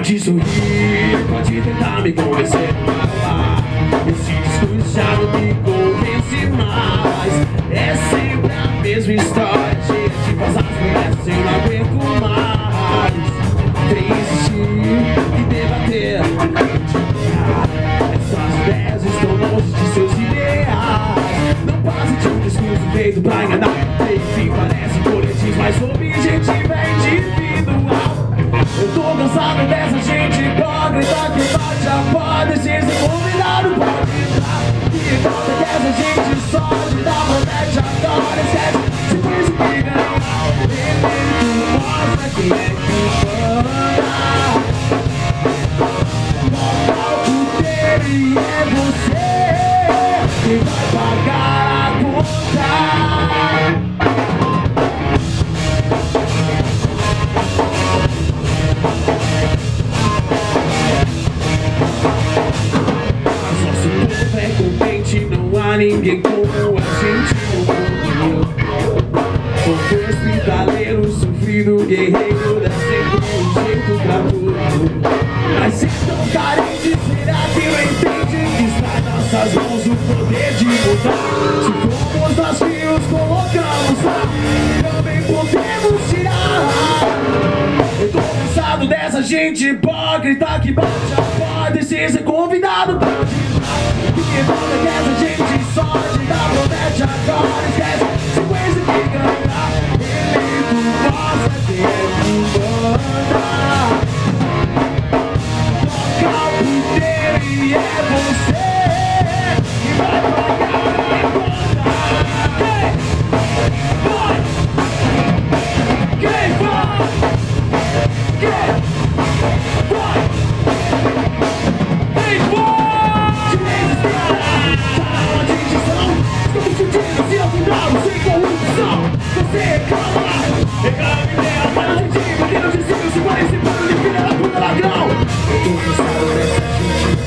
Pode sorrir, pode tentar me convencer, esse discurso já não me convence mais. É sempre a mesma história, cheia de falsas promessas, eu não aguento mais. Vem insistir e debater, essas ideias estão longe de seus ideais. Não passe de um discurso feito pra enganar, enfim, parece coletivo, mas o objetivo é individual. Eu tô cansado dessa gente hipócrita que bate a porta e se convidado pode entrar. Que falta dessa gente sólida, promete agora, esquece, se pensa que ganhar. Ele mostra quem é que manda. Toca o puteiro e é você quem vai pagar a conta. Ninguém como a gente no mundo. Como hospitaleiro, sofrido, guerreiro, dá sempre um jeito pra tudo. Mas se tão carente, será que não entende que está em nossas mãos o poder de mudar? Se formos nós filhos, colocamos lá, também podemos tirar. Eu tô cansado dessa gente hipócrita que bate a porta e se ser convidado pode entrar. Que falta que essa gente sólida, promete agora, esquece, se pensa que ganhar. Ele mostra quem é que manda. Toca o puteiro e é você que vai pagar a conta. Quem vai? Quem vai? Quem vai? Se afundamos sem corrupção, você reclama. Reclama ideia, mas não te digo que não te sigo. Se parece para de filha da puta ladrão. Eu tô cansado dessa gente